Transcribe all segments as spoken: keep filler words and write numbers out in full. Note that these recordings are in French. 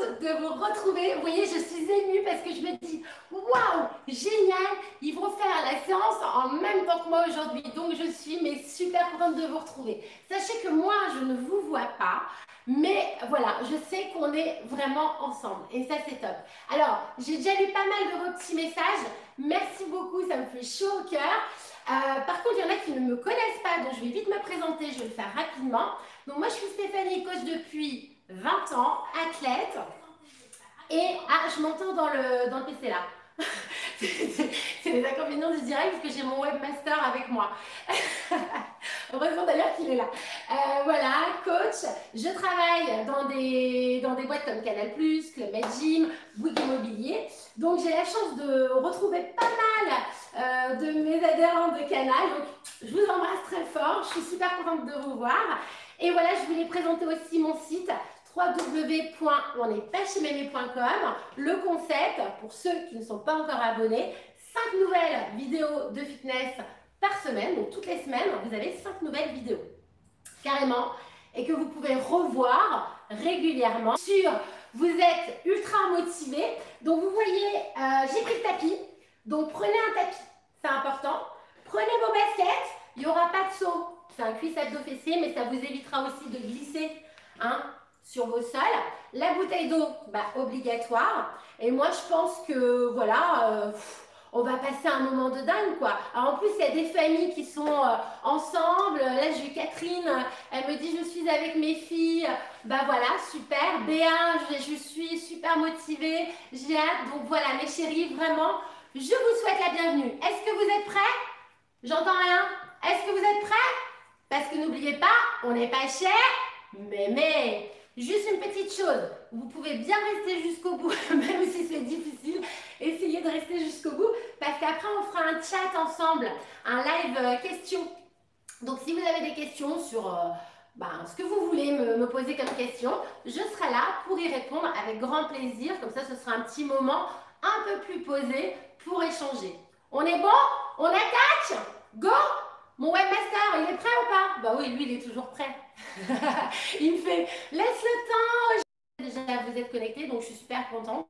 de vous retrouver. Vous voyez, je suis émue parce que je me dis, waouh, génial, ils vont faire la séance en même temps que moi aujourd'hui. Donc, je suis mais super contente de vous retrouver. Sachez que moi, je ne vous vois pas, mais voilà, je sais qu'on est vraiment ensemble et ça, c'est top. Alors, j'ai déjà lu pas mal de vos petits messages. Merci beaucoup, ça me fait chaud au cœur. Euh, par contre, il y en a qui ne me connaissent pas, donc je vais vite me présenter, je vais le faire rapidement. Donc, moi, je suis Stéphanie, coach depuis vingt ans, athlète. Et, ah, je m'entends dans le, dans le P C là. C'est les inconvénients du direct parce que j'ai mon webmaster avec moi. Heureusement d'ailleurs qu'il est là. Euh, voilà, coach. Je travaille dans des, dans des boîtes comme Canal plus, Club Med Gym, Bouygues Immobilier. Donc j'ai la chance de retrouver pas mal euh, de mes adhérents de Canal. Donc je vous embrasse très fort. Je suis super contente de vous voir. Et voilà, je voulais présenter aussi mon site w w w point on est pas chez mémé point com. Le concept, pour ceux qui ne sont pas encore abonnés, cinq nouvelles vidéos de fitness par semaine. Donc toutes les semaines, vous avez cinq nouvelles vidéos, carrément, et que vous pouvez revoir régulièrement. Sur, vous êtes ultra motivé. Donc vous voyez, euh, j'ai pris le tapis. Donc prenez un tapis, c'est important. Prenez vos baskets, il n'y aura pas de saut. C'est un cuisse abdos fessier, mais ça vous évitera aussi de glisser, hein, sur vos sols. La bouteille d'eau, bah, obligatoire. Et moi, je pense que, voilà, euh, on va passer un moment de dingue, quoi. Alors, en plus, il y a des familles qui sont euh, ensemble. Là, j'ai Catherine, elle me dit, je suis avec mes filles. Bah voilà, super. Béa, je, je suis super motivée. J'ai hâte. Donc, voilà, mes chéris, vraiment, je vous souhaite la bienvenue. Est-ce que vous êtes prêts? J'entends rien. Est-ce que vous êtes prêts? Parce que n'oubliez pas, on n'est pas cher, mais mais... Juste une petite chose, vous pouvez bien rester jusqu'au bout, même si c'est difficile, essayez de rester jusqu'au bout, parce qu'après on fera un chat ensemble, un live euh, question. Donc si vous avez des questions sur euh, ben, ce que vous voulez me, me poser comme question, je serai là pour y répondre avec grand plaisir, comme ça ce sera un petit moment un peu plus posé pour échanger. On est bon? On attaque? Go! Mon webmaster, il est prêt ou pas? Bah oui, lui, il est toujours prêt. Il me fait, laisse le temps. Déjà, vous êtes connectés, donc je suis super contente.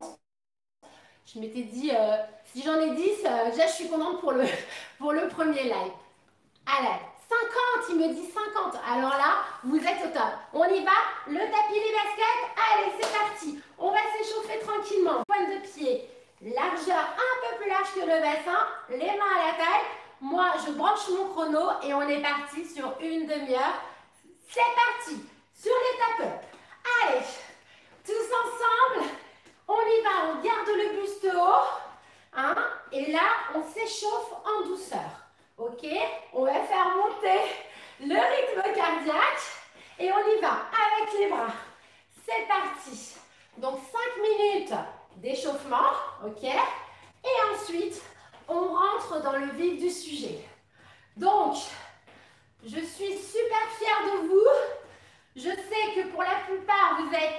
Je m'étais dit, euh, si j'en ai dix, euh, déjà, je suis contente pour le, pour le premier live. Allez, cinquante, il me dit cinquante. Alors là, vous êtes au top. On y va, le tapis, les baskets. Allez, c'est parti. On va s'échauffer tranquillement. Pointe de pied, largeur un peu plus large que le bassin, les mains à la taille. Moi, je branche mon chrono et on est parti sur une demi-heure. C'est parti, sur les top-up. Allez, tous ensemble, on y va, on garde le buste haut. Hein, et là, on s'échauffe en douceur. Ok, on va faire monter le rythme cardiaque et on y va avec les bras. C'est parti. Donc, cinq minutes d'échauffement. Ok, et ensuite, on rentre dans le vif du sujet. Donc, je suis super fière de vous. Je sais que pour la plupart, vous êtes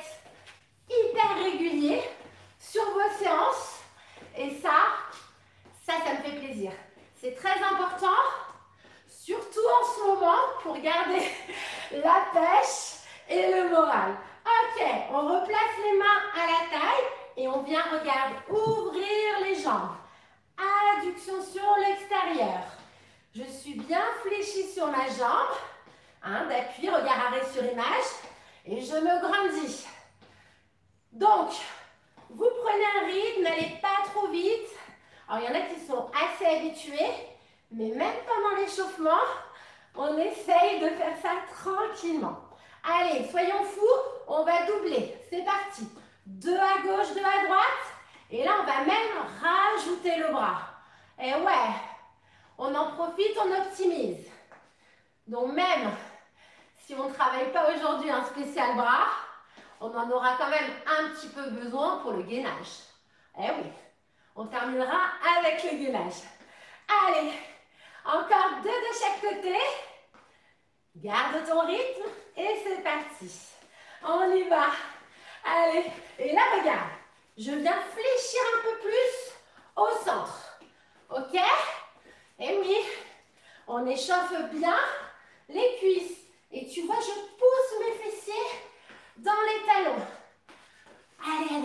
hyper réguliers sur vos séances. Et ça, ça, ça me fait plaisir. C'est très important, surtout en ce moment, pour garder la pêche et le moral. Ok, on replace les mains à la taille et on vient, regarde, ouvrir les jambes. Adduction sur l'extérieur. Je suis bien fléchie sur ma jambe, hein, d'appui, regard arrêt sur image, et je me grandis. Donc, vous prenez un rythme, n'allez pas trop vite. Alors, il y en a qui sont assez habitués, mais même pendant l'échauffement, on essaye de faire ça tranquillement. Allez, soyons fous, on va doubler. C'est parti. Deux à gauche, deux à droite. Et là, on va même rajouter le bras. Et ouais, on en profite, on optimise. Donc même si on ne travaille pas aujourd'hui un spécial bras, on en aura quand même un petit peu besoin pour le gainage. Eh oui, on terminera avec le gainage. Allez, encore deux de chaque côté. Garde ton rythme et c'est parti. On y va. Allez, et là, regarde. Je viens fléchir un peu plus au centre. Ok? Et oui, on échauffe bien les cuisses. Et tu vois, je pousse mes fessiers dans les talons. Allez,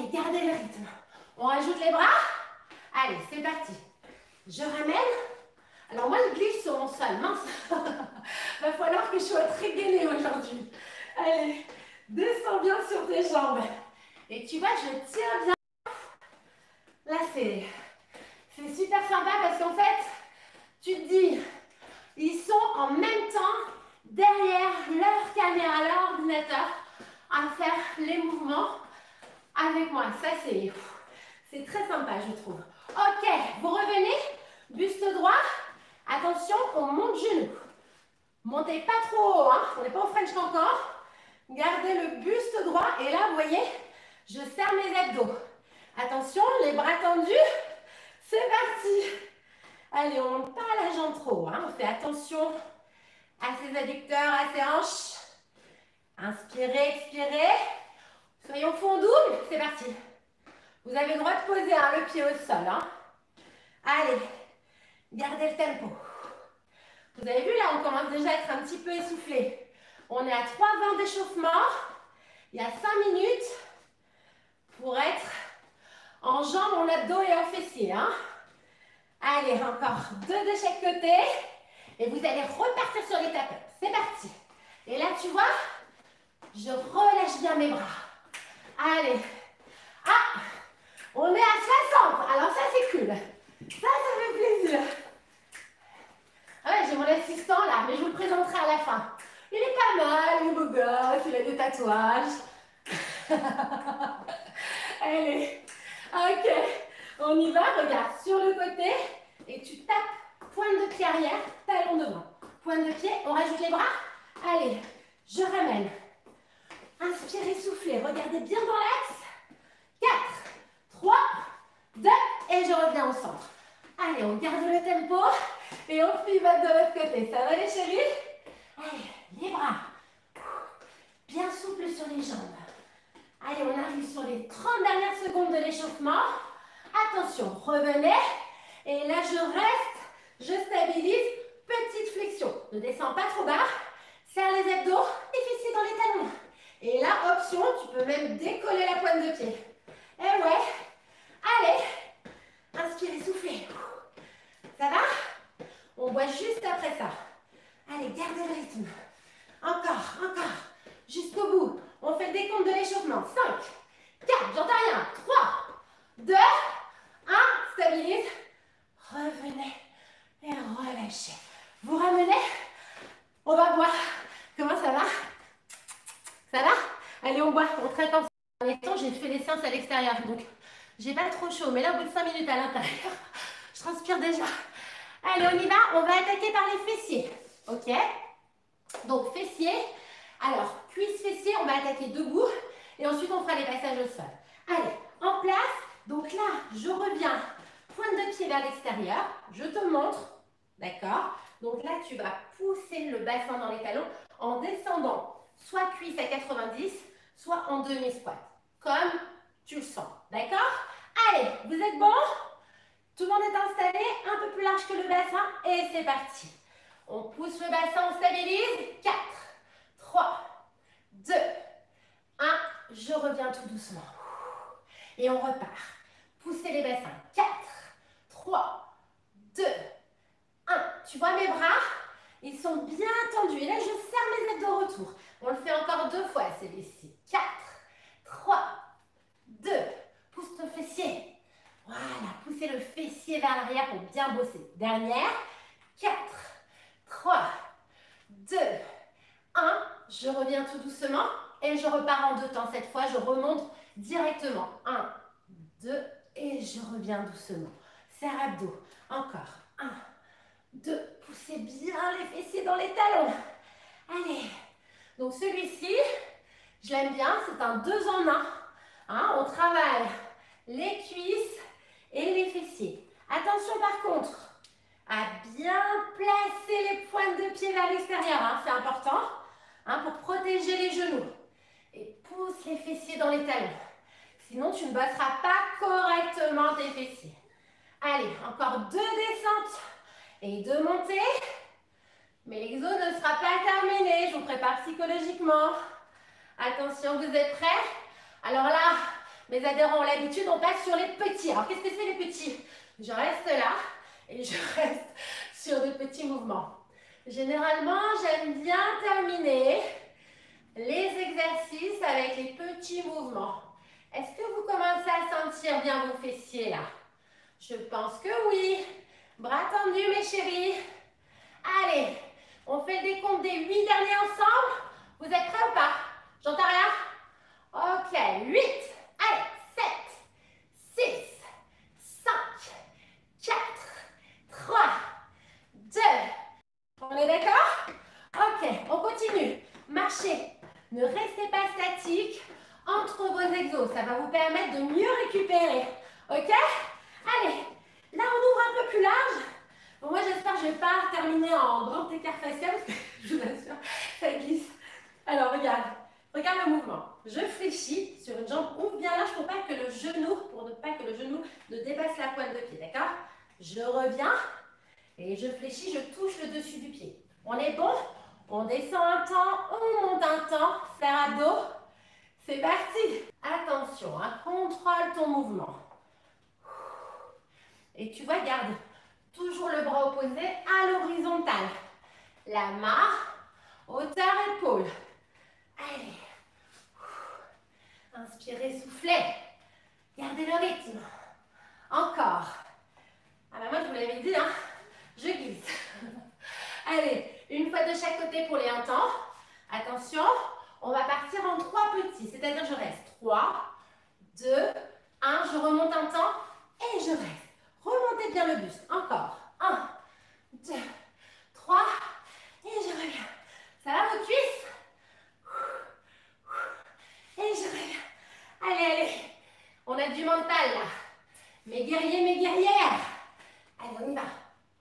falloir que je sois très gainée aujourd'hui. Allez, descends bien sur tes jambes. Et tu vois, je tiens bien. Là, c'est super sympa parce qu'en fait, tu te dis, ils sont en même temps derrière leur caméra, leur ordinateur, à faire les mouvements avec moi. Ça, c'est c'est très sympa, je trouve. Ok, vous revenez, buste droit. Attention, on monte genou. Montez pas trop haut, hein. On n'est pas au French encore. Gardez le buste droit. Et là, vous voyez, je serre mes abdos. Attention, les bras tendus. C'est parti. Allez, on ne monte pas la jambe trop, hein. On fait attention à ses adducteurs, à ses hanches. Inspirez, expirez. Soyons fond double. C'est parti. Vous avez le droit de poser hein, le pied au sol. Hein. Allez, gardez le tempo. Vous avez vu, là, on commence déjà à être un petit peu essoufflé. On est à trois vingt d'échauffement. Il y a cinq minutes pour être en jambes, en abdos et en fessiers. Hein. Allez, encore deux de chaque côté. Et vous allez repartir sur les tapettes. C'est parti. Et là, tu vois, je relâche bien mes bras. Allez. Ah, on est à soixante. Alors ça, c'est cool. Ça, ça fait plaisir. Ah ouais, j'ai mon assistant là, mais je vous le présenterai à la fin. Il est pas mal, il est beau gosse, il a des tatouages. Allez, ok, on y va, regarde, sur le côté, et tu tapes pointe de pied arrière, talon devant. Pointe de pied, on rajoute les bras. Allez, je ramène. Inspirez, soufflez, regardez bien dans l'axe. quatre, trois, deux, et je reviens au centre. Allez, on garde le tempo et on pivote de l'autre côté. Ça va les chéris? Allez, les bras. Bien souple sur les jambes. Allez, on arrive sur les trente dernières secondes de l'échauffement. Attention, revenez. Et là, je reste, je stabilise. Petite flexion. Ne descends pas trop bas. Serre les abdos, les fessiers dans les talons. Et là, option, tu peux même décoller la pointe de pied. Et ouais. Allez. Inspirez, soufflez. Ça va? On boit juste après ça. Allez, gardez le rythme. Encore, encore. Jusqu'au bout. On fait le décompte de l'échauffement. cinq, quatre, j'entends rien. trois, deux, un. Stabilise. Revenez et relâchez. Vous ramenez. On va boire. Comment ça va? Ça va? Allez, on boit. On traite ensemble. En dernier temps, j'ai fait des séances à l'extérieur. Donc, j'ai pas trop chaud. Mais là, au bout de cinq minutes à l'intérieur, je transpire déjà. Allez, on y va. On va attaquer par les fessiers. Ok? Donc, fessiers. Alors, cuisses, fessiers, on va attaquer debout. Et ensuite, on fera les passages au sol. Allez, en place. Donc là, je reviens. Pointe de pied vers l'extérieur. Je te montre. D'accord? Donc là, tu vas pousser le bassin dans les talons en descendant soit cuisse à quatre-vingt-dix, soit en demi-squat. Comme tu le sens. D'accord? Allez, vous êtes bons? Tout le monde est installé, un peu plus large que le bassin. Et c'est parti. On pousse le bassin, on stabilise. quatre, trois, deux, un. Je reviens tout doucement. Et on repart. Poussez les bassins. quatre, trois, deux, un. Tu vois mes bras? Ils sont bien tendus. Et là, je serre mes abdos au retour. On le fait encore deux fois, celui-ci. quatre, trois, deux. Pousse ton fessier. Voilà, poussez le fessier vers l'arrière pour bien bosser. Dernière. quatre, trois, deux, un. Je reviens tout doucement et je repars en deux temps. Cette fois, je remonte directement. un, deux et je reviens doucement. Serre abdos. Encore. un, deux. Poussez bien les fessiers dans les talons. Allez. Donc celui-ci, je l'aime bien. C'est un deux en un. Hein, on travaille les cuisses et les fessiers. Attention par contre à bien placer les pointes de pied vers l'extérieur. Hein, c'est important hein, pour protéger les genoux. Et pousse les fessiers dans les talons. Sinon, tu ne bosseras pas correctement tes fessiers. Allez, encore deux descentes et deux montées. Mais l'exo ne sera pas terminé. Je vous prépare psychologiquement. Attention, vous êtes prêts? Alors là, mes adhérents ont l'habitude, on passe sur les petits. Alors, qu'est-ce que c'est les petits? Je reste là et je reste sur des petits mouvements. Généralement, j'aime bien terminer les exercices avec les petits mouvements. Est-ce que vous commencez à sentir bien vos fessiers là? Je pense que oui. Bras tendus, mes chéris. Allez, on fait le décompte des huit derniers ensemble. Vous êtes prêts ou pas? J'entends rien? Ok, huit. Allez, sept, six, cinq, quatre, trois, deux. On est d'accord? Ok, on continue. Marchez. Ne restez pas statique entre vos exos. Ça va vous permettre de mieux récupérer. Ok? Allez, là on ouvre un peu plus large. Bon, moi j'espère que je ne vais pas terminer en grand écart facial parce que je vous assure, ça glisse. Alors regarde, regarde le mouvement. Je fléchis sur une jambe, ouvre bien large pour pas que le genou, pour ne pas que le genou ne dépasse la pointe de pied, d'accord? Je reviens et je fléchis, je touche le dessus du pied. On est bon? On descend un temps, on monte un temps, serre à dos. C'est parti. Attention, hein, contrôle ton mouvement. Et tu vois, garde toujours le bras opposé à l'horizontale. La main, hauteur épaule. Allez. Inspirez, soufflez. Gardez le rythme. Encore. Ah bah moi, je vous l'avais dit, hein, je glisse. Allez, une fois de chaque côté pour les un temps. Attention, on va partir en trois petits. C'est-à-dire, je reste trois, deux, un. Je remonte un temps et je reste. Remontez bien le buste. Encore. un, deux, trois. Et je reviens. Ça va vos cuisses? Et je reviens. Allez, allez. On a du mental là. Mes guerriers, mes guerrières. Allez, on y va.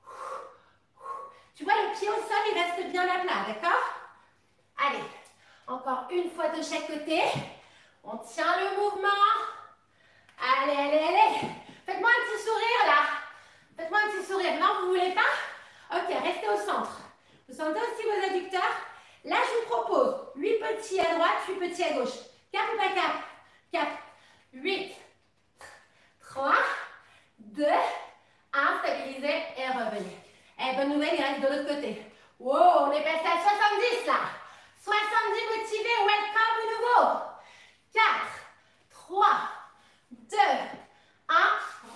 Tu vois, le pied au sol, il reste bien à plat, d'accord? Allez. Encore une fois de chaque côté. On tient le mouvement. Allez, allez, allez. Faites-moi un petit sourire là. Faites-moi un petit sourire. Non, vous ne voulez pas? Ok, restez au centre. Vous sentez aussi vos adducteurs? Là, je vous propose huit petits à droite, huit petits à gauche. Cap ou pas cap? Cap. huit, trois, deux, un. Stabilisez et revenez. Eh, bonne nouvelle, il reste de l'autre côté. Wow, on est passé à soixante-dix là. soixante-dix motivés. Welcome au nouveau. quatre, trois, deux, un.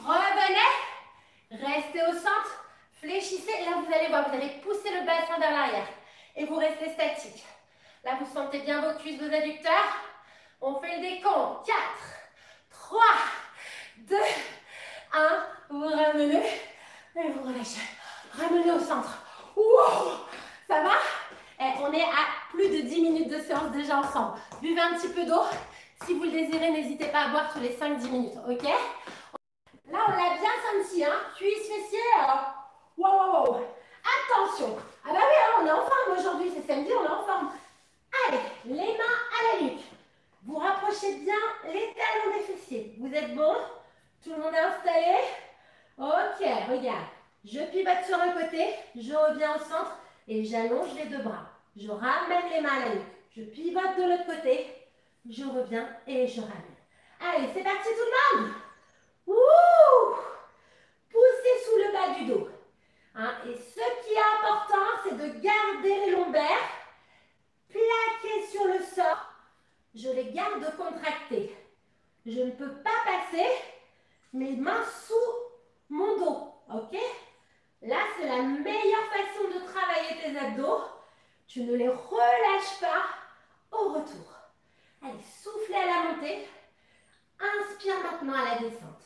Revenez. Restez au centre. Fléchissez. Et là, vous allez voir, vous allez pousser le bassin vers l'arrière. Et vous restez statique. Là, vous sentez bien vos cuisses, vos adducteurs. On fait le décompte. quatre, trois, deux, un. Vous ramenez. Et vous relâchez. Ramenez au centre. Wow. Ça va? Et on est à plus de dix minutes de séance déjà ensemble. Buvez un petit peu d'eau. Si vous le désirez, n'hésitez pas à boire tous les cinq dix minutes. Ok? Là, on l'a bien senti. Hein? Cuisse, fessier. Wow, wow, wow. Attention. Ah bah oui, hein, on est en forme aujourd'hui. C'est samedi, on est en forme. Allez, les mains à la nuque. Vous rapprochez bien les talons des fessiers. Vous êtes bon? Tout le monde est installé? Ok, regarde. Je pivote sur un côté, je reviens au centre et j'allonge les deux bras. Je ramène les mains à la nuque. Je pivote de l'autre côté, je reviens et je ramène. Allez, c'est parti tout le monde. Ouh! Poussez sous le bas du dos. Hein, et ce qui est important, c'est de garder les lombaires plaqués sur le sol. Je les garde contractés. Je ne peux pas passer mes mains sous mon dos. Ok? Là, c'est la meilleure façon de travailler tes abdos. Tu ne les relâches pas au retour. Allez, soufflez à la montée. Inspire maintenant à la descente.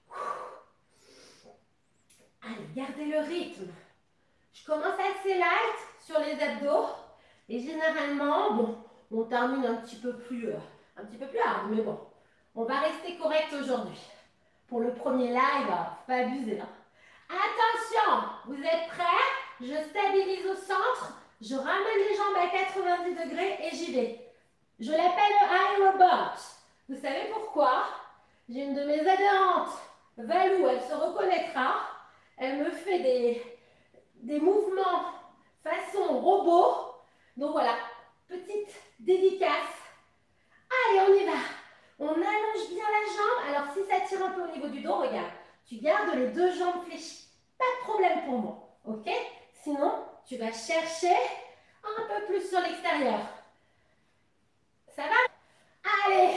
Allez, gardez le rythme. Je commence assez light sur les abdos. Et généralement, bon, on termine un petit peu plus, euh, un petit peu plus hard, mais bon. On va rester correct aujourd'hui. Pour le premier live, faut pas abuser. Hein. Attention, vous êtes prêts? Je stabilise au centre, je ramène les jambes à quatre-vingt-dix degrés et j'y vais. Je l'appelle le high robot. Vous savez pourquoi? J'ai une de mes adhérentes, Valou, elle se reconnaîtra. Elle me fait des, des mouvements façon robot. Donc voilà, petite dédicace. Allez, on y va. On allonge bien la jambe. Alors, si ça tire un peu au niveau du dos, regarde. Tu gardes les deux jambes fléchies. Pas de problème pour moi. Ok? Sinon, tu vas chercher un peu plus sur l'extérieur. Ça va? Allez.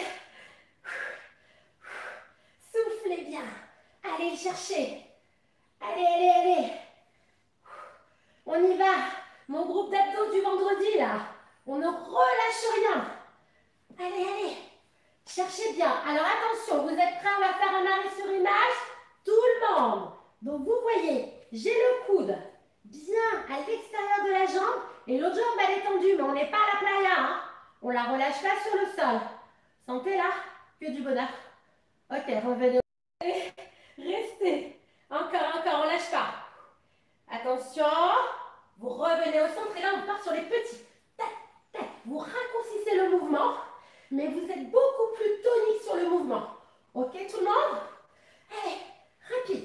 Soufflez bien. Allez chercher. Allez, allez, allez. On y va. Mon groupe d'abdos du vendredi, là. On ne relâche rien. Allez, allez. Cherchez bien. Alors attention, vous êtes prêts? On va faire un arrêt sur image. Tout le monde. Donc vous voyez, j'ai le coude bien à l'extérieur de la jambe et l'autre jambe elle est tendue, mais on n'est pas à la playa. Hein. On la relâche pas sur le sol. Sentez là, que du bonheur. Ok, revenez. Restez. Encore, encore, on lâche pas. Attention. Vous revenez au centre et là on part sur les petits. Tac, tac. Vous raccourcissez le mouvement, mais vous êtes beaucoup plus tonique sur le mouvement. Ok tout le monde? Allez, rapide.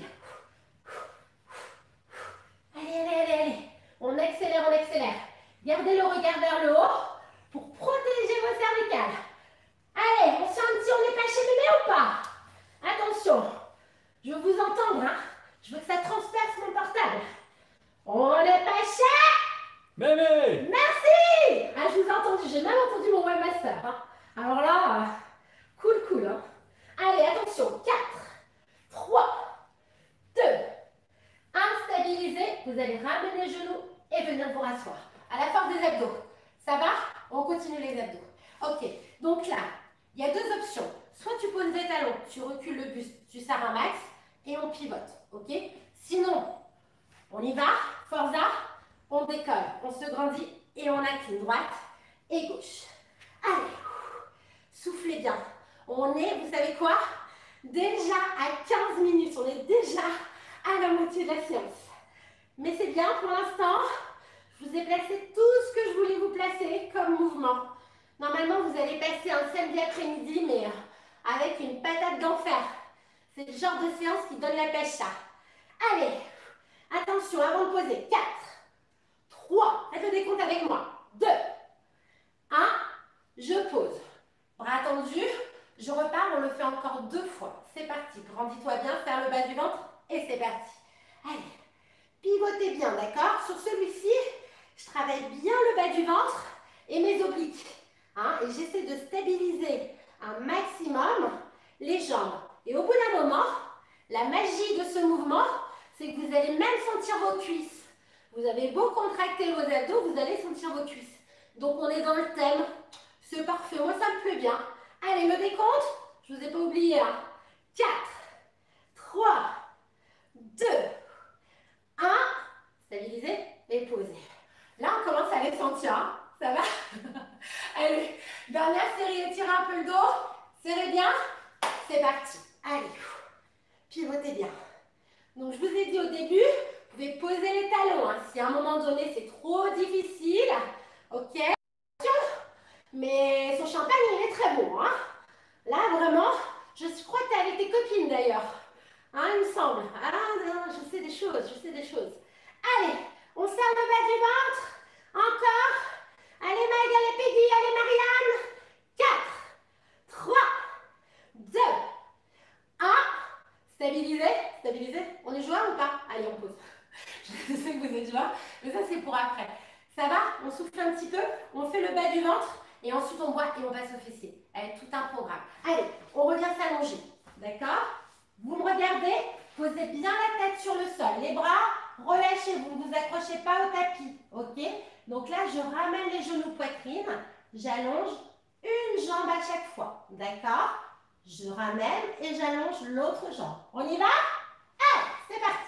Allez, allez, allez, allez. On accélère, on accélère. Gardez le regard vers le haut pour protéger vos cervicales. Allez, on sent un petit, on n'est pas chez mémé ou pas? Attention, je veux vous entendre. Hein. Je veux que ça transperce mon portable. On n'est pas chez mémé. Merci. Ah, je vous ai entendu, j'ai même entendu mon webmaster. Hein. Alors là, euh, cool, cool. Hein. Allez, attention, quatre, trois, deux, un, stabilisez. Vous allez ramener les genoux et venir vous rasseoir. À la force des abdos. Ça va? On continue les abdos. Ok, donc là, il y a deux options. Soit tu poses des talons, tu recules le buste, tu serres un max et on pivote. Ok? Sinon, on y va, forza, on décolle, on se grandit et on incline droite et gauche. Allez, soufflez bien. On est, vous savez quoi? Déjà à quinze minutes, on est déjà à la moitié de la séance. Mais c'est bien pour l'instant, je vous ai placé tout ce que je voulais vous placer comme mouvement. Normalement, vous allez passer un samedi après-midi, mais avec une patate d'enfer. C'est le genre de séance qui donne la pêche, ça. Allez, attention, avant de poser. quatre, trois, faites le décompte avec moi. deux, un, je pose. Bras tendus, je repars, on le fait encore deux fois. C'est parti, grandis-toi bien, faire le bas du ventre et c'est parti. Allez, pivotez bien, d'accord? Sur celui-ci, je travaille bien le bas du ventre et mes obliques. Hein, et j'essaie de stabiliser un maximum les jambes. Et au bout d'un moment, la magie de ce mouvement, c'est que vous allez même sentir vos cuisses. Vous avez beau contracter vos abdos, vous allez sentir vos cuisses. Donc on est dans le thème. C'est parfait, moi ça me plaît bien. Allez, le décompte, je ne vous ai pas oublié. Hein. quatre, trois, deux, un. Stabilisez et posez. Là, on commence à les sentir. Hein. Ça va? Allez, dernière série, étirez un peu le dos. Serrez bien. C'est parti. Allez, pivotez bien. Donc, je vous ai dit au début, vous pouvez poser les talons. Hein. Si à un moment donné, c'est trop difficile, ok? Mais son champagne, il est très bon. Hein. Là, vraiment, je crois que tu es avec tes copines d'ailleurs. Hein, il me semble. Ah non, je sais des choses, je sais des choses. Allez, on serre le bas du ventre. Encore. Allez Mag, allez Peggy, allez Marianne. quatre, trois, deux, un. Stabilisez, stabilisez. On est joueur ou pas? Allez, on pose. Je sais que vous êtes joueur, mais ça c'est pour après. Ça va? On souffle un petit peu, on fait le bas du ventre et ensuite on boit et on passe au fessier. Avec tout un programme. Allez, on revient s'allonger. D'accord? Vous me regardez, posez bien la tête sur le sol. Les bras, relâchez, vous ne vous accrochez pas au tapis. Ok? Donc là, je ramène les genoux poitrine. J'allonge une jambe à chaque fois. D'accord? Je ramène et j'allonge l'autre jambe. On y va? Allez, c'est parti.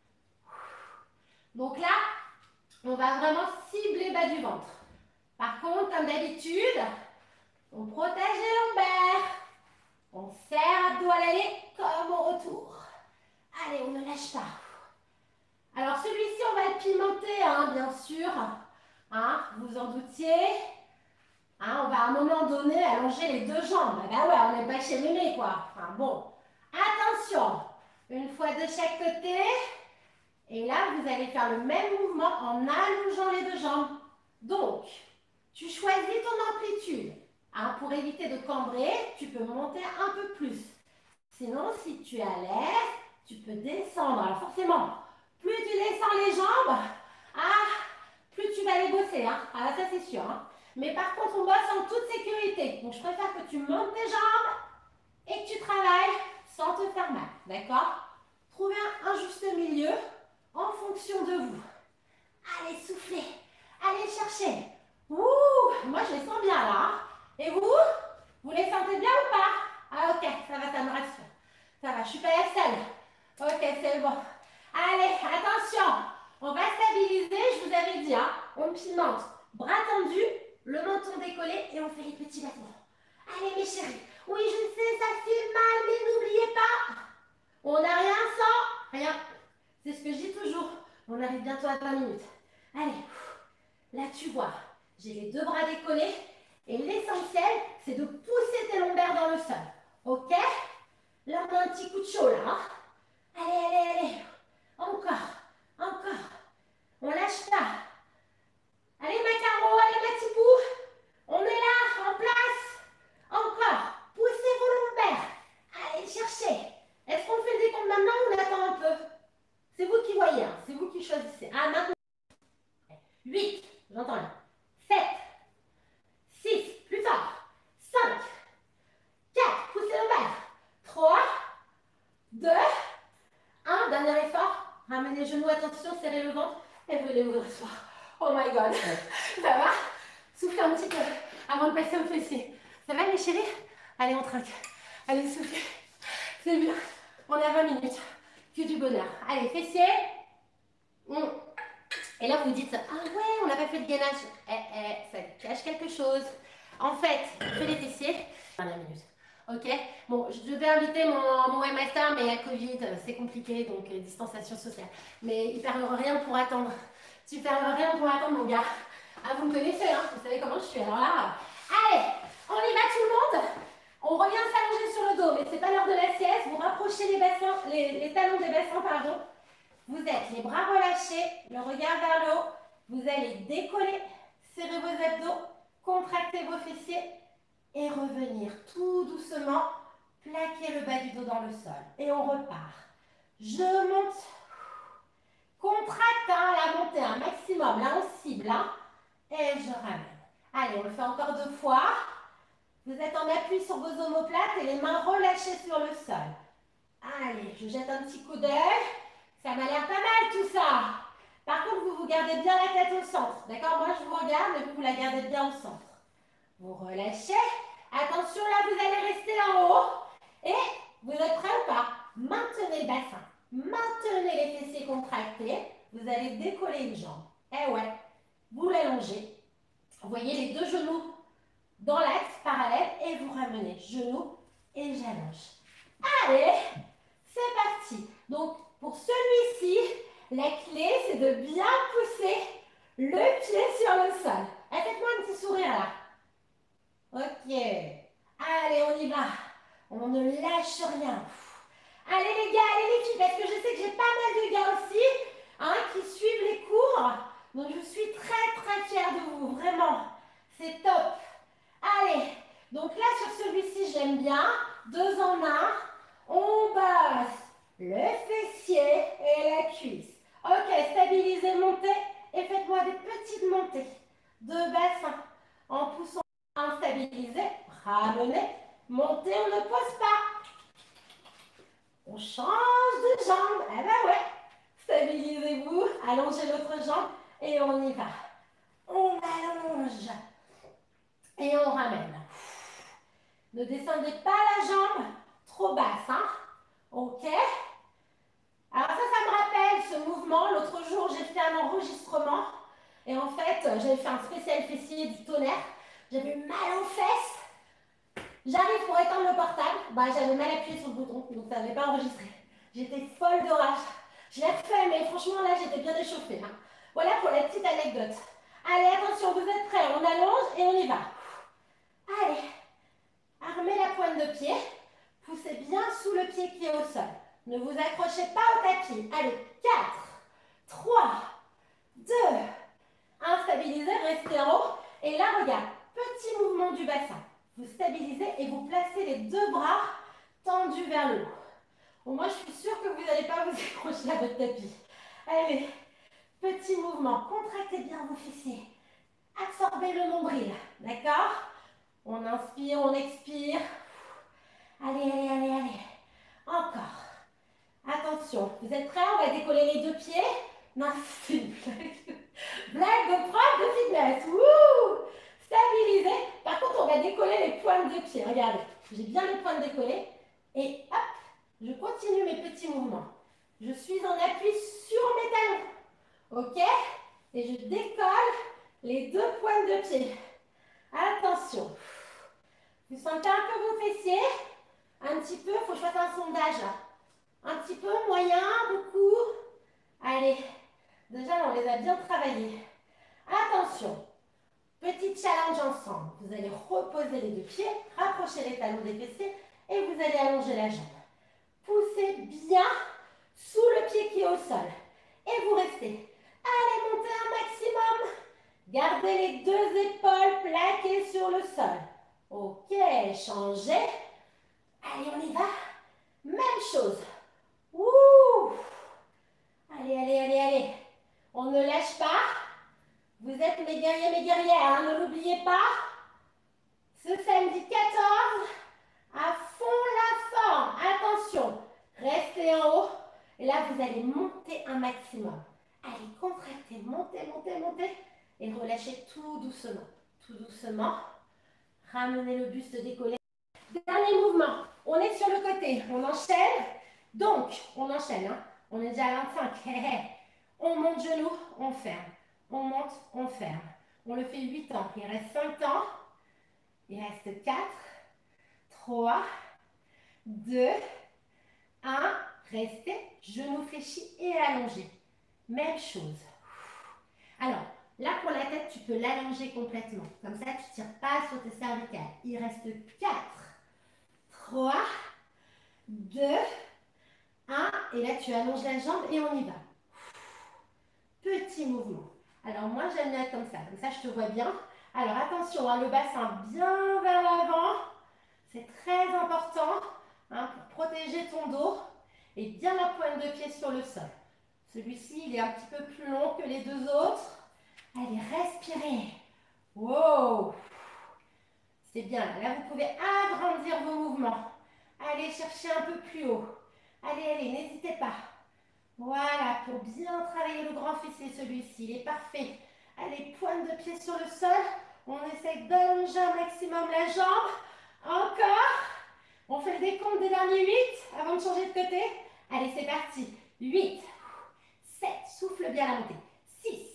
Donc là, on va vraiment cibler bas du ventre. Par contre, comme d'habitude, on protège les lombaires. On serre abdos à l'aller comme au retour. Allez, on ne lâche pas. Alors celui-ci, on va le pimenter, hein, bien sûr. Hein, vous vous en doutiez. Hein, on va à un moment donné allonger les deux jambes. Ah ben ouais, on n'est pas chez mémé, quoi. Enfin bon. Attention. Une fois de chaque côté. Et là, vous allez faire le même mouvement en allongeant les deux jambes. Donc, tu choisis ton amplitude. Hein, pour éviter de cambrer, tu peux monter un peu plus. Sinon, si tu es à l'aise, tu peux descendre. Alors forcément, plus tu descends les jambes, ah, vas aller bosser, hein. Ah, ça c'est sûr. Hein. Mais par contre, on bosse en toute sécurité. Donc, je préfère que tu montes tes jambes et que tu travailles sans te faire mal. D'accord? Trouvez un, un juste milieu en fonction de vous. Allez, soufflez. Allez chercher. Ouh, moi, je les sens bien là. Hein. Et vous? Vous les sentez bien ou pas? Ah, ok, ça va, ça me rassure. Ça va, je suis pas la seule. Ok, c'est bon. Allez, attention. On va stabiliser, je vous avais dit, hein. On pimente. Bras tendus, le menton décollé et on fait les petits battements. Allez, mes chéris. Oui, je sais, ça fait mal, mais n'oubliez pas. On n'a rien sans rien. C'est ce que je dis toujours. On arrive bientôt à vingt minutes. Allez, là tu vois, j'ai les deux bras décollés et l'essentiel, c'est de pousser tes lombaires dans le sol. Ok? Là, on a un petit coup de chaud là. Hein? Allez, allez, allez. Encore, encore. On lâche pas. Allez, ma Caro, allez, ma Tipou. On est là, en place. Encore. Poussez vos lombaires. Allez, cherchez. Est-ce qu'on fait le décompte maintenant ou on attend un peu? C'est vous qui voyez, hein. C'est vous qui choisissez. Ah, maintenant. huit, j'entends là. sept, six, plus fort. cinq, quatre, poussez lombaires. trois, deux, un, dernier effort. Ramenez les genoux, attention, serrez le ventre et venez vous asseoir. Oh my god. Ça va? Soufflez un petit peu avant de passer au fessier. Ça va mes chéris? Allez, on trinque. Allez, soufflez. C'est bien. On est à vingt minutes. Que du bonheur. Allez, fessier. Et là, vous vous dites, ah ouais, on n'a pas fait de gainage. Eh, eh, ça cache quelque chose. En fait, on fait les fessiers. Dernière minute. Ok? Bon, je devais inviter mon, mon webmaster, mais à Covid, c'est compliqué, donc euh, distanciation sociale. Mais il ne perd rien pour attendre. Tu ne perds rien pour attendre, mon gars. Ah, vous me connaissez, hein? Vous savez comment je suis. Alors là, allez, on y va tout le monde. On revient s'allonger sur le dos, mais c'est pas l'heure de la sieste. Vous rapprochez les bassins, les, les talons des bassins, pardon. Vous êtes les bras relâchés, le regard vers le haut. Vous allez décoller, serrer vos abdos, contracter vos fessiers et revenir tout doucement, plaquer le bas du dos dans le sol. Et on repart. Je monte, contracte hein, la montée un maximum. Là, on cible. Hein, et je ramène. Allez, on le fait encore deux fois. Vous êtes en appui sur vos omoplates et les mains relâchées sur le sol. Allez, je jette un petit coup d'œil. Ça m'a l'air pas mal tout ça. Par contre, vous vous gardez bien la tête au centre. D'accord? Moi, je vous regarde, mais vous, vous la gardez bien au centre. Vous relâchez. Attention, là, vous allez rester en haut. Et vous êtes prêts ou pas? Maintenez le bassin. Maintenez les fessiers contractés. Vous allez décoller une jambe. Eh ouais. Vous l'allongez. Vous voyez les deux genoux dans l'axe parallèle et vous ramenez genoux et j'allonge. Allez, c'est parti. Donc, pour celui-ci, la clé, c'est de bien pousser le pied sur le sol. Eh, faites-moi un petit sourire là. Ok. Allez, on y va. On ne lâche rien. Allez les gars, allez les filles, parce que je sais que j'ai pas mal de gars aussi hein, qui suivent les cours. Donc, je suis très, très fière de vous. Vraiment, c'est top. Allez, donc là, sur celui-ci, j'aime bien. Deux en un. On bosse le fessier et la cuisse. Ok, stabilisez, montez et faites-moi des petites montées de bassin en poussant, instabilisez, ramenez, montez, on ne pose pas. On change de jambe. Eh ben ouais, stabilisez-vous, allongez l'autre jambe et on y va. On allonge et on ramène. Ne descendez pas la jambe trop basse, hein. Ok. Alors ça, ça me rappelle ce mouvement. L'autre jour, j'ai fait un enregistrement. Et en fait, j'avais fait un spécial fessier du tonnerre. J'avais mal aux fesses. J'arrive pour éteindre le portable. Bah, j'avais mal appuyé sur le bouton, donc ça n'avait pas enregistré. J'étais folle de rage. Je l'ai refait, mais franchement, là, j'étais bien échauffée. Hein. Voilà pour la petite anecdote. Allez, attention, vous êtes prêts. On allonge et on y va. Allez. Armez la pointe de pied. Poussez bien sous le pied qui est au sol. Ne vous accrochez pas au tapis. Allez, quatre, trois, deux, un. Stabilisez, restez en haut. Et là, regarde, petit mouvement du bassin. Vous stabilisez et vous placez les deux bras tendus vers le haut. Bon, moi, je suis sûre que vous n'allez pas vous accrocher à votre tapis. Allez, Petit mouvement, contractez bien vos fessiers. Absorbez le nombril, d'accord? On inspire, on expire. Allez, allez, allez, allez. Encore. Attention, vous êtes prêts? On va décoller les deux pieds. Non, c'est une blague. Blague de prof de fitness. Wouh! Stabilisez. Par contre, on va décoller les pointes de pied. Regardez, j'ai bien les pointes décollées. Et hop, je continue mes petits mouvements. Je suis en appui sur mes talons. OK? Et je décolle les deux pointes de pied. Attention. Vous sentez un peu vos fessiers? Un petit peu, il faut que je fasse un sondage là. Un petit peu, moyen, beaucoup. Allez, déjà là, on les a bien travaillés. Attention, petit challenge ensemble. Vous allez reposer les deux pieds, rapprocher les talons des fessiers et vous allez allonger la jambe. Poussez bien sous le pied qui est au sol. Et vous restez. Allez, montez un maximum. Gardez les deux épaules plaquées sur le sol. OK, changez. Allez, on y va. Même chose. Ouh. Allez, allez, allez, allez. On ne lâche pas. Vous êtes mes guerriers, mes guerrières, hein, ne l'oubliez pas. Ce samedi quatorze, à fond la forme. Attention, restez en haut. Et là, vous allez monter un maximum. Allez, contractez, montez, montez, montez. Et relâchez tout doucement. Tout doucement. Ramenez le buste décollé. Dernier mouvement. On est sur le côté. On enchaîne. Donc, on enchaîne. Hein. On est déjà à vingt-cinq. On monte genou, on ferme. On monte, on ferme. On le fait huit ans. Il reste cinq temps. Il reste quatre, trois, deux, un. Restez. Genou fléchi et allongé. Même chose. Alors, là pour la tête, tu peux l'allonger complètement. Comme ça, tu ne tires pas sur tes cervicales. Il reste quatre, trois, deux, un. Et là, tu allonges la jambe et on y va. Petit mouvement. Alors moi, j'aime bien comme ça. Comme ça, je te vois bien. Alors attention, hein, le bassin bien vers l'avant. C'est très important hein, pour protéger ton dos. Et bien la pointe de pied sur le sol. Celui-ci, il est un petit peu plus long que les deux autres. Allez, respirez. Wow. C'est bien. Là, vous pouvez agrandir vos mouvements. Allez chercher un peu plus haut. Allez, allez, n'hésitez pas. Voilà, pour bien travailler le grand fessier, celui-ci, il est parfait. Allez, pointe de pied sur le sol. On essaie d'allonger un maximum la jambe. Encore. On fait le décompte des derniers huit avant de changer de côté. Allez, c'est parti. huit, sept, souffle bien la montée. six,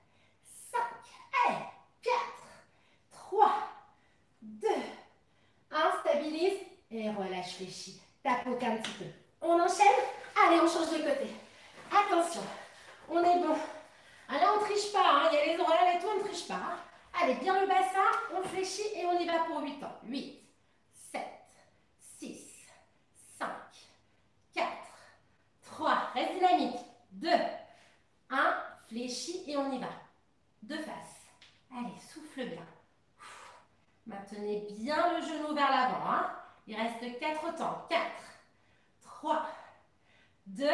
cinq, allez, quatre, trois, deux, un, stabilise et relâche fléchis. Tapote un petit peu. On enchaîne. Allez, on change de côté. Attention, on est bon. Ah, là, on ne triche pas. Hein. Il y a les oreilles et tout, on ne triche pas. Hein. Allez, bien le bassin, on fléchit et on y va pour huit ans. huit, sept, six, cinq, quatre, trois, reste dynamique. deux, un, fléchis et on y va. De face. Allez, souffle bien. Maintenez bien le genou vers l'avant. Hein. Il reste quatre temps. quatre, trois, deux,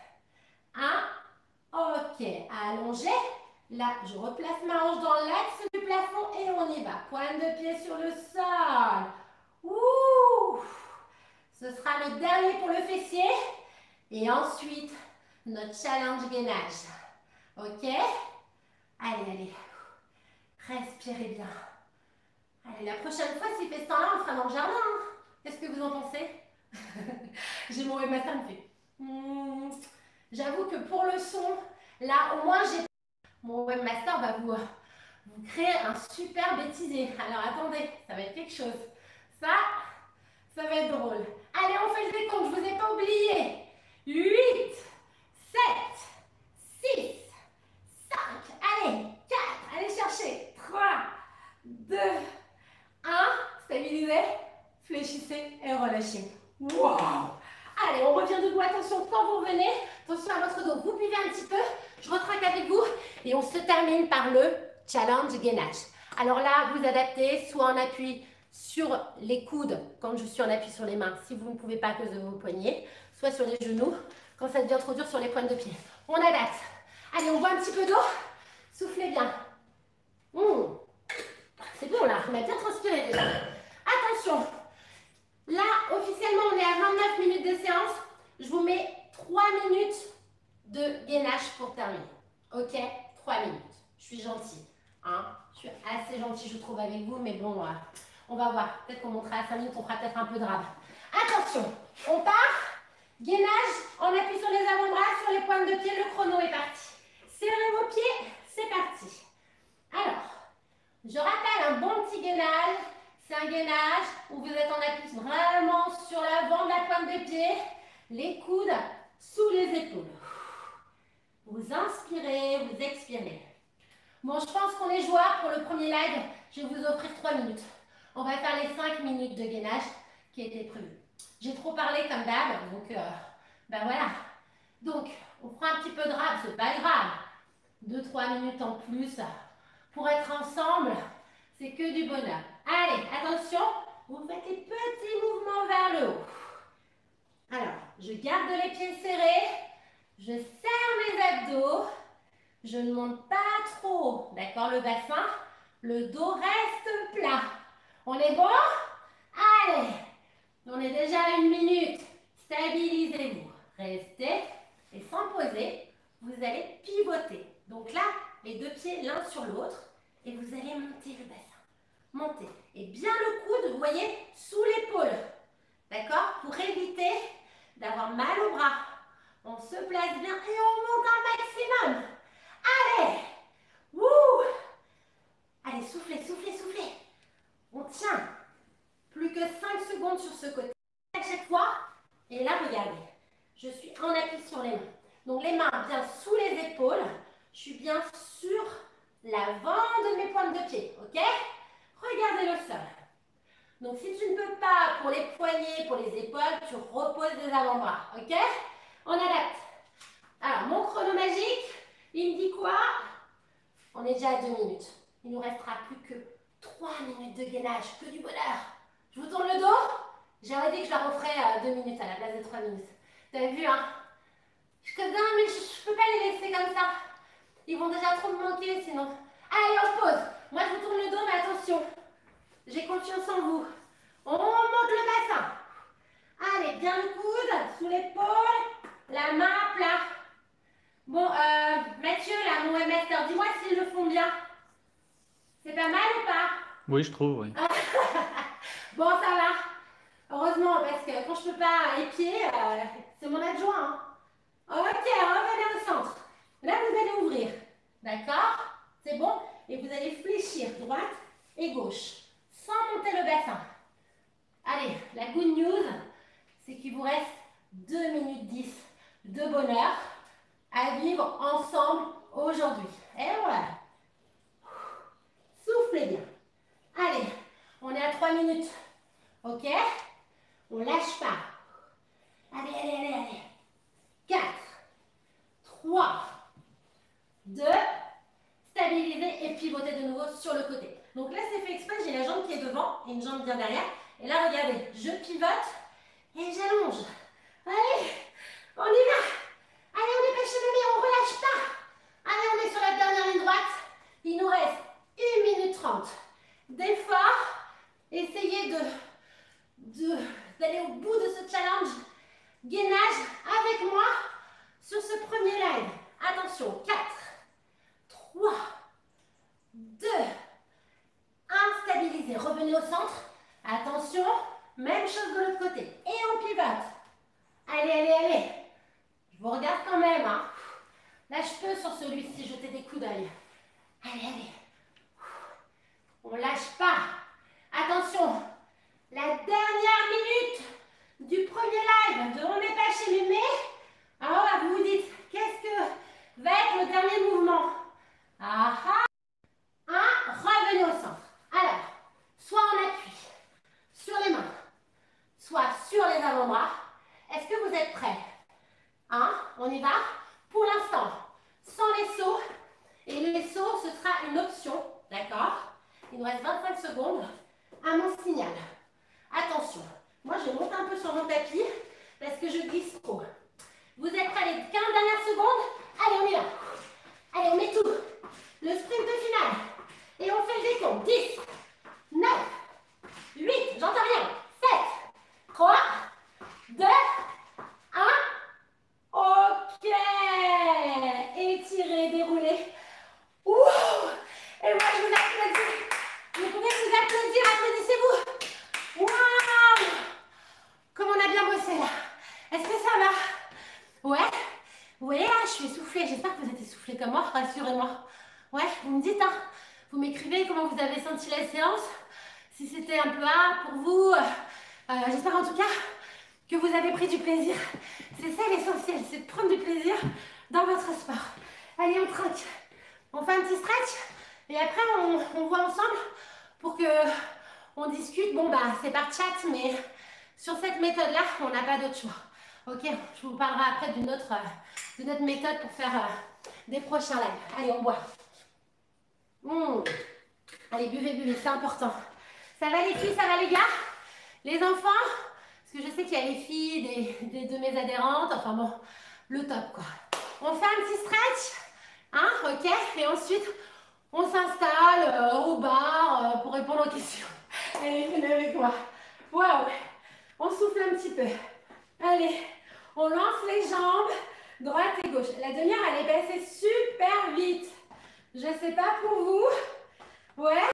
un. OK. Allongez. Là, je replace ma hanche dans l'axe du plafond et on y va. Pointe de pied sur le sol. Ouh. Ce sera le dernier pour le fessier. Et ensuite, notre challenge gainage. OK? Allez, allez. Respirez bien. Allez, la prochaine fois, s'il fait ce temps-là, on le fera dans le jardin. Hein. Qu'est-ce que vous en pensez? J'ai mon webmaster me fait. Hmm, J'avoue que pour le son, là, au moins, j'ai mon webmaster va vous, vous créer un super bêtisier. Alors, attendez, ça va être quelque chose. Ça, ça va être drôle. Allez, on fait le décompte, je ne vous ai pas oublié. huit, sept, six, cinq, allez, quatre, allez chercher. trois, deux, un, stabilisez, fléchissez et relâchez. Wow! Allez, on revient debout. Attention, quand vous revenez, attention à votre dos. Vous buvez un petit peu, je retraque avec vous et on se termine par le challenge gainage. Alors là, vous adaptez soit en appui sur les coudes, quand je suis en appui sur les mains, si vous ne pouvez pas à cause de vos poignets, soit sur les genoux, quand ça devient trop dur sur les pointes de pied. On adapte. Allez, on boit un petit peu d'eau. Soufflez bien. Mmh. C'est bon là, on a bien transpiré déjà. Attention. Là, officiellement, on est à vingt-neuf minutes de séance. Je vous mets trois minutes de gainage pour terminer. Ok? trois minutes. Je suis gentille. Hein? Je suis assez gentille, je trouve, avec vous. Mais bon, euh, on va voir. Peut-être qu'on montera à cinq minutes, on fera peut-être un peu de rab. Attention. On part. Gainage. On appuie sur les avant-bras, sur les pointes de pied. Le chrono est parti. Serrez vos pieds. C'est parti. Alors, je rappelle un bon petit gainage. C'est un gainage où vous êtes en appui vraiment sur l'avant de la pointe de pied. Les coudes sous les épaules. Vous inspirez, vous expirez. Bon, je pense qu'on est joueur pour le premier live. Je vais vous offrir trois minutes. On va faire les cinq minutes de gainage qui étaient prévues. J'ai trop parlé comme d'hab, donc euh, ben voilà. Donc, on prend un petit peu de rab, c'est pas grave. deux trois minutes en plus pour être ensemble, c'est que du bonheur. Allez, attention, vous faites les petits mouvements vers le haut. Alors, je garde les pieds serrés, je serre mes abdos, je ne monte pas trop, d'accord, le bassin, le dos reste plat. On est bon? Allez, on est déjà à une minute. Stabilisez-vous, restez et sans poser, vous allez pivoter. Donc là, les deux pieds l'un sur l'autre et vous allez monter le bassin. Montez. Et bien le coude, vous voyez, sous l'épaule. D'accord? Pour éviter d'avoir mal au bras. On se place bien et on monte un maximum. Allez! Wouh! Allez, soufflez, soufflez, soufflez. On tient. Plus que cinq secondes sur ce côté. À chaque fois. Et là, regardez. Je suis en appui sur les mains. Donc les mains bien sous les épaules. Je suis bien sur l'avant de mes pointes de pied. Ok? Regardez le sol. Donc, si tu ne peux pas pour les poignets, pour les épaules, tu reposes les avant-bras. Ok? On adapte. Alors, mon chrono magique, il me dit quoi? On est déjà à deux minutes. Il ne nous restera plus que trois minutes de gainage. Que du bonheur. Je vous tourne le dos. J'aurais dit que je la referais à deux minutes à la place de trois minutes. T'as vu, hein? Je te dis, mais je ne peux pas les laisser comme ça. Ils vont déjà trop me manquer sinon. Allez, on pose. Moi, je vous tourne le dos, mais attention. J'ai confiance en vous. On monte le bassin. Allez, bien le coude, sous l'épaule, la main à plat. Bon, euh, Mathieu, là, mon webmaster, dis-moi s'ils le font bien. C'est pas mal ou pas? Oui, je trouve, oui. Bon, ça va. Heureusement, parce que quand je peux pas épier, euh, c'est mon adjoint. Hein. Ok, revenez au centre. Là, vous allez ouvrir. D'accord? C'est bon? Et vous allez fléchir droite et gauche, sans monter le bassin. Allez, la good news, c'est qu'il vous reste deux minutes dix de bonheur à vivre ensemble aujourd'hui. Et voilà. Soufflez bien. Allez, on est à trois minutes. Ok? On ne lâche pas. Allez, allez, allez, allez. quatre, trois, deux, stabilisez et pivotez de nouveau sur le côté. Donc là, c'est fait exprès, j'ai la jambe qui est devant et une jambe bien derrière. Et là, regardez, je pivote et j'allonge. Allez, on y va. Allez, on est pêché le nez, on ne relâche pas. Allez, on est sur la dernière ligne droite. Il nous reste une minute trente d'effort. Essayez de, de, d'aller au bout de ce challenge. Gainage avec moi sur ce premier live. Attention, quatre, trois, deux, un, stabilisez. Revenez au centre. Attention, même chose de l'autre côté. Et on pivote. Allez, allez, allez. Je vous regarde quand même. Hein. Là, je peux sur celui-ci jeter des coups d'œil. Allez, allez. On lâche pas. Attention, la dernière minute du premier live de On n'est pas chez Mémé. Alors là, vous vous dites, qu'est-ce que va être le dernier mouvement? Ah ah. Un, revenez au centre. Alors, soit en appui sur les mains, soit sur les avant-bras. Est-ce que vous êtes prêts? Hein? On y va? Pour l'instant, sans les sauts. Et les sauts, ce sera une option. D'accord? Il nous reste vingt-cinq secondes à mon signal. Attention, moi je monte un peu sur mon tapis parce que je glisse trop. Vous êtes prêts les quinze dernières secondes? Allez, on y va. Allez, on met tout. Le sprint final. Et on fait le décompte. dix, neuf, huit, j'entends rien. sept, trois, deux, un. Ok. Étirez, déroulez. Wouh! Et moi, je vous applaudis. Vous pouvez vous applaudir, applaudissez-vous. Waouh! Comme on a bien bossé là. Est-ce que ça va? Ouais? Oui, ah, je suis essoufflée. J'espère que vous êtes essoufflés comme moi, rassurez-moi. Ouais, vous me dites, hein? Vous m'écrivez comment vous avez senti la séance. Si c'était un peu hard pour vous. Euh, J'espère en tout cas que vous avez pris du plaisir. C'est ça l'essentiel, c'est de prendre du plaisir dans votre sport. Allez, on trinque. On fait un petit stretch et après on, on voit ensemble pour que on discute. Bon bah c'est par chat, mais sur cette méthode-là, on n'a pas d'autre choix. Ok, je vous parlerai après d'une autre, d'une autre méthode pour faire euh, des prochains lives. Allez, on boit. Mmh. Allez, buvez, buvez, c'est important. Ça va les filles, ça va les gars? Les enfants? Parce que je sais qu'il y a les filles des, des, de mes adhérentes. Enfin bon, le top quoi. On fait un petit stretch. Hein, ok? Et ensuite, on s'installe euh, au bar euh, pour répondre aux questions. Allez, venez avec moi. Waouh! On souffle un petit peu. Allez, on lance les jambes, droite et gauche. La demi-heure, elle est passée super vite. Je ne sais pas pour vous. Ouais.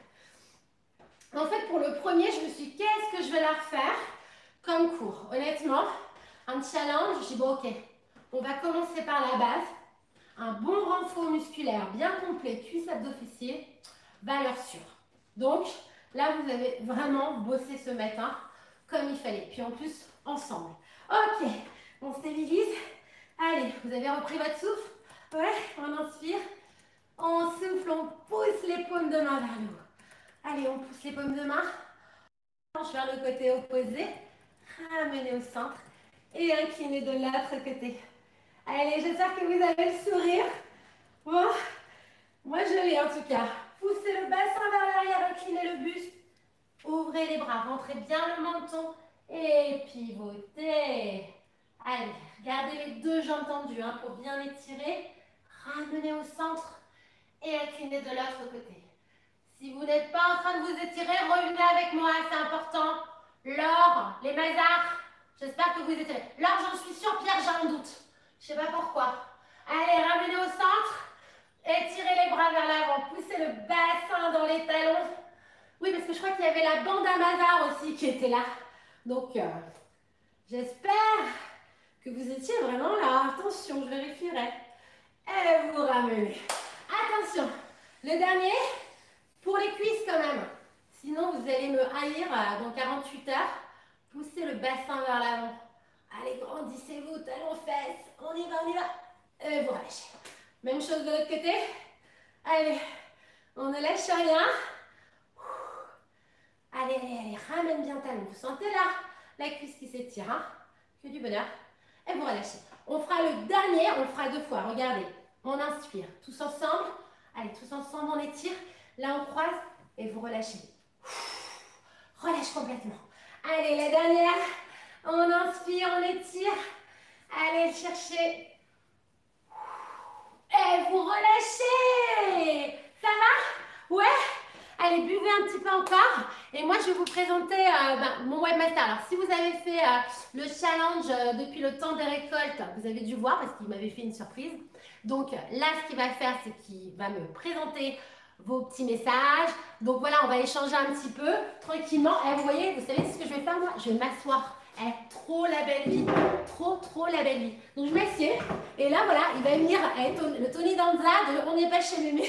En fait, pour le premier, je me suis dit, qu'est-ce que je vais la refaire comme cours? Honnêtement, un challenge, je dis, bon, ok, on va commencer par la base. Un bon renfort musculaire bien complet, cuisse, abdos, fessiers, valeur sûre. Donc, là, vous avez vraiment bossé ce matin comme il fallait. Puis en plus, ensemble. Ok, on stabilise. Allez, vous avez repris votre souffle? Ouais, on inspire. On souffle, on pousse les paumes de main vers le haut. Allez, on pousse les paumes de main. On penche vers le côté opposé. Ramenez au centre. Et inclinez de l'autre côté. Allez, j'espère que vous avez le sourire. Bon, moi je l'ai en tout cas. Poussez le bassin vers l'arrière, inclinez le buste. Ouvrez les bras, rentrez bien le menton. Et pivotez. Allez, gardez les deux jambes tendues hein, pour bien étirer. Ramenez au centre et inclinez de l'autre côté. Si vous n'êtes pas en train de vous étirer, revenez avec moi, c'est important. Laure, les mazars, j'espère que vous étirez. Laure, j'en suis sûre, Pierre, j'ai un doute. Je ne sais pas pourquoi. Allez, ramenez au centre. Étirez les bras vers l'avant. Poussez le bassin dans les talons. Oui, parce que je crois qu'il y avait la bande à mazar aussi qui était là. Donc, euh, j'espère que vous étiez vraiment là. Attention, je vérifierai. Et vous ramenez. Attention, le dernier, pour les cuisses quand même. Sinon, vous allez me haïr dans quarante-huit heures. Poussez le bassin vers l'avant. Allez, grandissez-vous, talons, fesses. On y va, on y va. Et vous relâchez. Même chose de l'autre côté. Allez, on ne lâche rien. Allez, allez, allez, ramène bien talon. Vous sentez là la cuisse qui s'étire, hein? Que du bonheur. Et vous relâchez. On fera le dernier, on le fera deux fois. Regardez, on inspire. Tous ensemble. Allez, tous ensemble, on étire. Là, on croise et vous relâchez. Relâche complètement. Allez, la dernière. On inspire, on étire. Allez, chercher. Et vous relâchez. Ça va? Ouais? Allez, buvez un petit peu encore. Et moi, je vais vous présenter euh, ben, mon webmaster. Alors, si vous avez fait euh, le challenge euh, depuis le temps des récoltes, vous avez dû voir parce qu'il m'avait fait une surprise. Donc là, ce qu'il va faire, c'est qu'il va me présenter vos petits messages. Donc voilà, on va échanger un petit peu tranquillement. Et vous voyez, vous savez ce que je vais faire moi? Je vais m'asseoir. Eh, trop la belle vie. Trop, trop la belle vie. Donc je m'assieds. Et là, voilà, il va venir eh, le Tony Danza de On n'est pas chez Mémé.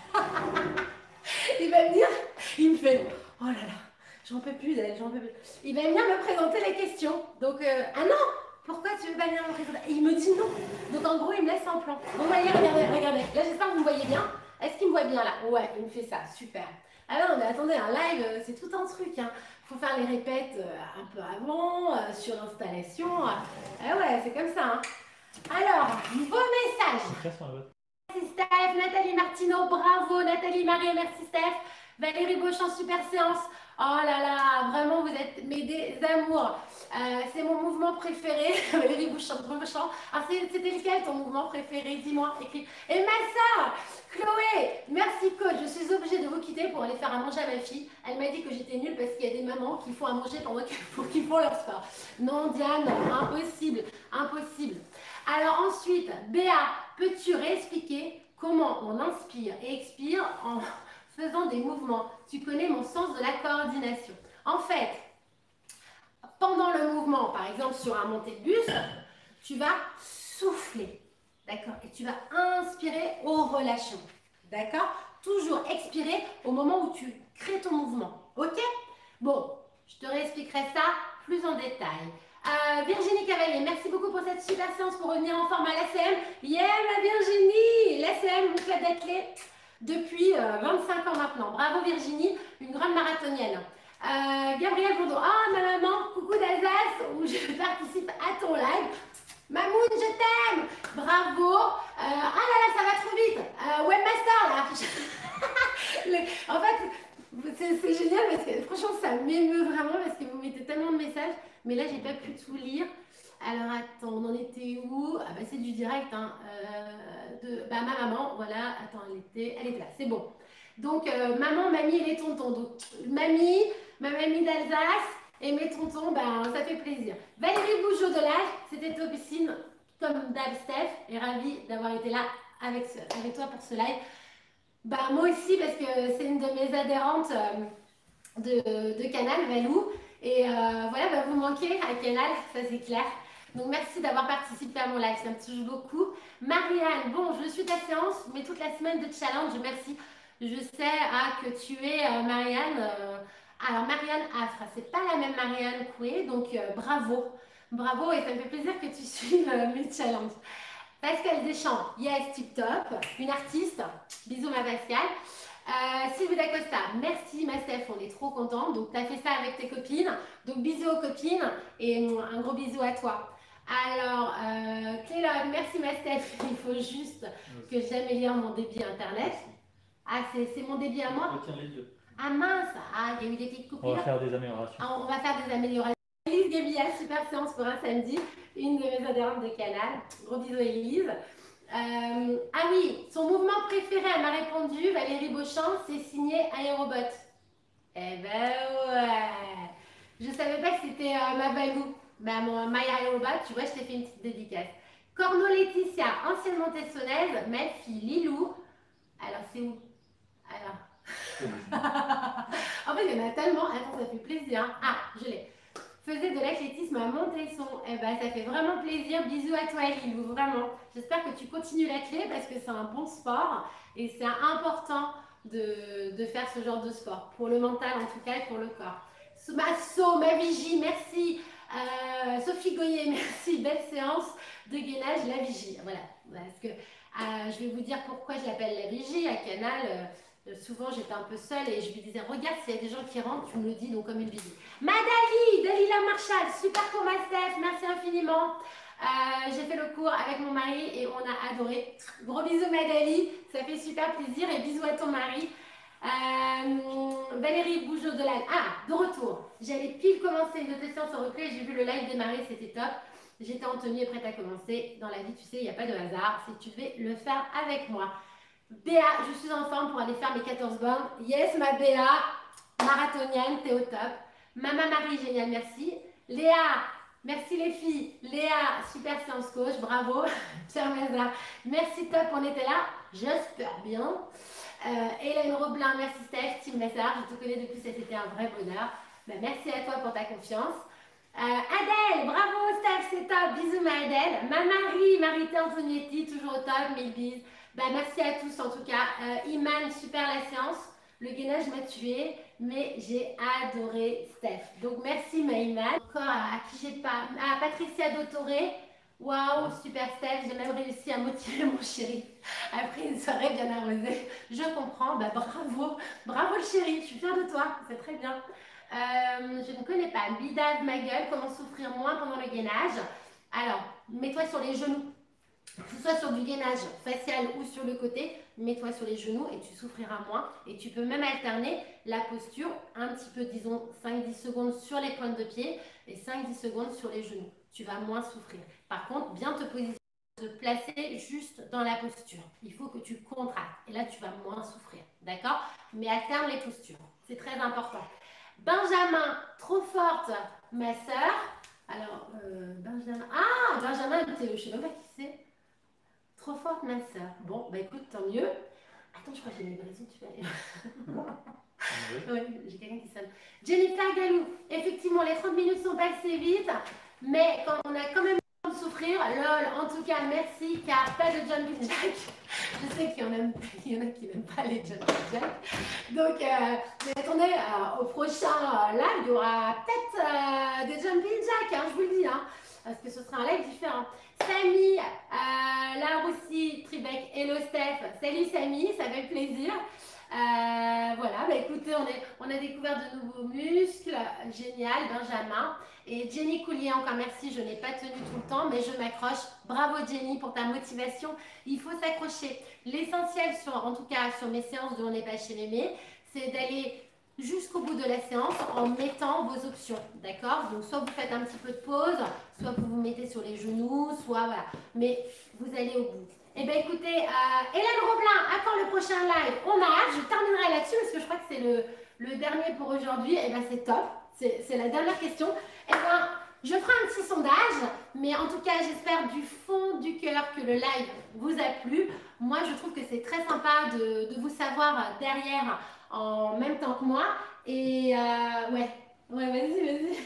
Il va venir, il me fait, oh là là, j'en peux plus d'elle, j'en peux plus. Il va venir me présenter les questions. Donc, euh, ah non, pourquoi tu veux pas venir me présenter? Et il me dit non. Donc en gros, il me laisse en plan. Vous voyez, regardez, regardez. Là, j'espère que vous me voyez bien. Est-ce qu'il me voit bien là? Ouais, il me fait ça, super. Ah non, mais attendez, un live, c'est tout un truc. Hein. Faut faire les répètes euh, un peu avant, euh, sur l'installation. Ah ouais, c'est comme ça. Hein. Alors, vos messages. Merci Steph, Nathalie Martineau, bravo Nathalie Marie, merci Steph. Valérie Beauchamp, super séance. Oh là là, vraiment, vous êtes mes des amours. Euh, c'est mon mouvement préféré. Valérie Bouchon, Bouchon. Alors, c'est- c'était lequel ton mouvement préféré? Dis-moi, écris. Et ma soeur, Chloé, merci coach. Je suis obligée de vous quitter pour aller faire à manger à ma fille. Elle m'a dit que j'étais nulle parce qu'il y a des mamans qui font à manger pendant qu'ils qu'ils font leur sport. Non, Diane, impossible, impossible. Alors ensuite, Béa, peux-tu réexpliquer comment on inspire et expire en faisant des mouvements? Tu connais mon sens de la coordination. En fait, pendant le mouvement, par exemple sur un montée de bus, tu vas souffler, d'accord? Et tu vas inspirer au relâchement, d'accord? Toujours expirer au moment où tu crées ton mouvement, ok? Bon, je te réexpliquerai ça plus en détail. Euh, Virginie Cavalier, merci beaucoup pour cette super séance pour revenir en forme à l'A C M. Yeah, ma Virginie! L'A C M, mon club d'athlètes, depuis euh, vingt-cinq ans maintenant. Bravo Virginie, une grande marathonienne. Euh, Gabriel Bourdon, ah ma maman, coucou d'Alsace, où je participe à ton live. Mamoun, je t'aime! Bravo! Euh, ah là là, ça va trop vite! Euh, webmaster là! Le- en fait, c'est génial parce que franchement, ça m'émeut vraiment parce que vous mettez tellement de messages, mais là, j'ai pas pu tout lire. Alors attends, on en était où? Ah bah c'est du direct, hein. Euh, de, bah ma maman, voilà, attends, elle était, elle était là, c'est bon. Donc euh, maman, mamie et les tontons. Donc mamie, ma mamie d'Alsace et mes tontons, ben ça fait plaisir. Valérie Bougeot de l'âge, c'était topissime comme d'hab Steph, et ravie d'avoir été là avec, ce, avec toi pour ce live. Bah moi aussi parce que c'est une de mes adhérentes euh, de, de Canal, Valou. Et euh, voilà, bah, vous manquez à Canal, ça c'est clair. Donc merci d'avoir participé à mon live, ça me touche beaucoup. Marianne, bon, je suis ta séance, mais toute la semaine de challenge, merci. Je sais ah, que tu es euh, Marianne. Euh, alors Marianne Afra, c'est pas la même Marianne Coué, donc euh, bravo. Bravo et ça me fait plaisir que tu suives euh, mes challenges. Pascal Deschamps, yes, tip top. Une artiste, bisous ma Pascal. Euh, Sylvie D'Acosta, merci ma Steph, on est trop contents. Donc tu as fait ça avec tes copines. Donc bisous aux copines et un gros bisou à toi. Alors, euh, Clélogue, merci ma Steph. Il faut juste que j'améliore mon débit internet. Ah, c'est mon débit à moi? Retiens les deux. Ah mince, ah, il y a eu des petites coupures. On va faire des améliorations. Ah, on va faire des améliorations. Élise Gabilla, super séance pour un samedi. Une de mes adhérentes de Canal. Gros bisous Élise. Euh, ah oui, son mouvement préféré, elle m'a répondu, Valérie Beauchamp, c'est signé Aérobot. Eh ben ouais. Je savais pas que c'était euh, ma Valou. Ben, mon My Aérobot, tu vois, je t'ai fait une petite dédicace. Corno Laetitia, ancienne montessonnaise, ma fille Lilou. Alors, c'est où? Alors. En fait, il y en a tellement. Attends, ça fait plaisir. Hein. Ah, je l'ai. Faisais de l'athlétisme à Montesson. Eh ben, ça fait vraiment plaisir. Bisous à toi, Lilou, vraiment. J'espère que tu continues l'athlé parce que c'est un bon sport et c'est important de, de faire ce genre de sport. Pour le mental, en tout cas, et pour le corps. Ma So, ma Vigie, merci. Euh, Sophie Goyer, merci. Belle séance de gainage, la Vigie. Voilà. Parce que euh, je vais vous dire pourquoi je l'appelle la Vigie à Canal. Euh, souvent j'étais un peu seule et je lui disais regarde s'il y a des gens qui rentrent, tu me le dis donc comme une visite. Madali, Dalila Marshall, super pour ma Steph, merci infiniment. Euh, j'ai fait le cours avec mon mari et on a adoré. Gros bisous Madali, ça fait super plaisir et bisous à ton mari. Euh, Valérie Bougeot de l'Agne. Ah, de retour. J'allais pile commencer une autre séance au replay, j'ai vu le live démarrer, c'était top. J'étais en tenue et prête à commencer. Dans la vie, tu sais, il n'y a pas de hasard. Si tu devais le faire avec moi. Béa, je suis en forme pour aller faire mes quatorze bornes. Yes, ma Béa, marathonienne, t'es au top. Maman Marie, génial, merci. Léa, merci les filles. Léa, super séance coach, bravo. Pierre Mazar, merci top, on était là. J'espère bien. Euh, Hélène Roblin, merci Steph. Tim Mazar, je te connais depuis, ça c'était un vrai bonheur. Ben, merci à toi pour ta confiance. Euh, Adèle, bravo Steph, c'est top. Bisous ma Adèle. Ma Marie, Marité Antonietti, toujours au top, mille bises. Bah, merci à tous en tout cas. Euh, Iman, super la séance. Le gainage m'a tué, mais j'ai adoré Steph. Donc merci ma Iman. Encore à, à qui j'ai pas. À Patricia Dotoré. Waouh, super Steph. J'ai même réussi à motiver mon chéri après une soirée bien arrosée. Je comprends. Bah, bravo. Bravo le chéri. Je suis fière de toi. C'est très bien. Euh, je ne connais pas. Bidave ma gueule. Comment souffrir moins pendant le gainage. Alors, mets-toi sur les genoux. que ce soit sur du gainage facial ou sur le côté, mets-toi sur les genoux et tu souffriras moins. Et tu peux même alterner la posture, un petit peu, disons, cinq dix secondes sur les pointes de pied et cinq dix secondes sur les genoux. Tu vas moins souffrir. Par contre, bien te positionner, te placer juste dans la posture. Il faut que tu contractes et là, tu vas moins souffrir. D'accord? Mais alterne les postures. C'est très important. Benjamin, trop forte, ma sœur. Alors, euh, Benjamin. Ah, Benjamin, je ne sais même pas qui c'est. Trop forte, ma soeur. Bon, bah écoute, tant mieux. Attends, je crois que j'ai une livraison, tu vas aller. Oui, j'ai quelqu'un qui sonne. Jennifer Galou, effectivement, les trente minutes sont passées vite, mais quand on a quand même le temps de souffrir, lol, en tout cas, merci, car pas de jumping jack. Je sais qu'il y en a, il y en a qui n'aiment pas les jumping jack. Donc, euh, mais attendez, euh, au prochain euh, live, il y aura peut-être euh, des jumping jack, hein, je vous le dis, hein, parce que ce sera un live différent. Samy, euh, là aussi, Tribec, hello Steph. Salut Samy, ça fait plaisir. Euh, voilà, bah écoutez, on, est, on a découvert de nouveaux muscles. Génial, Benjamin. Et Jenny Coulier, encore merci, je n'ai pas tenu tout le temps, mais je m'accroche. Bravo Jenny pour ta motivation. Il faut s'accrocher. L'essentiel, en tout cas sur mes séances de On n'est pas chez Mémé, c'est d'aller jusqu'au bout de la séance en mettant vos options, d'accord? Donc soit vous faites un petit peu de pause, soit vous vous mettez sur les genoux, soit voilà, mais vous allez au bout. Eh bien écoutez, euh, Hélène Roblin, à quand le prochain live? On a hâte, je terminerai là-dessus parce que je crois que c'est le, le dernier pour aujourd'hui. Eh bien c'est top, c'est la dernière question. Eh bien, je ferai un petit sondage, mais en tout cas, j'espère du fond du cœur que le live vous a plu. Moi, je trouve que c'est très sympa de, de vous savoir derrière en même temps que moi. Et euh, ouais, ouais, vas-y, vas-y.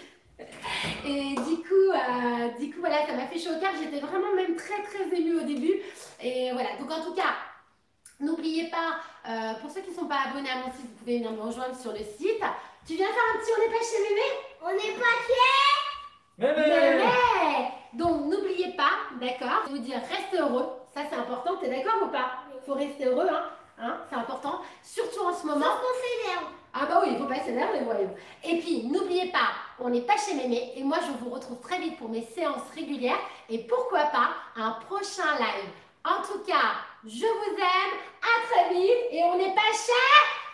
Et du coup, euh, du coup, voilà, ça m'a fait chaud au cœur. J'étais vraiment même très, très émue au début. Et voilà, donc en tout cas, n'oubliez pas, euh, pour ceux qui ne sont pas abonnés à mon site, vous pouvez venir me rejoindre sur le site. Tu viens faire un petit On n'est pas chez Mémé? On n'est pas chez Mémé. Mémé. Donc, n'oubliez pas, d'accord, je vais vous dire, restez heureux. Ça, c'est important. Tu es d'accord ou pas? Il faut rester heureux, hein, hein, c'est important. Surtout en ce moment. Sauf qu'on s'énerve. Ah bah oui, il faut pas s'énerver, voyons. Et puis, n'oubliez pas, on n'est pas chez Mémé. Et moi, je vous retrouve très vite pour mes séances régulières. Et pourquoi pas, un prochain live. En tout cas, je vous aime. À très vite. Et on n'est pas chez...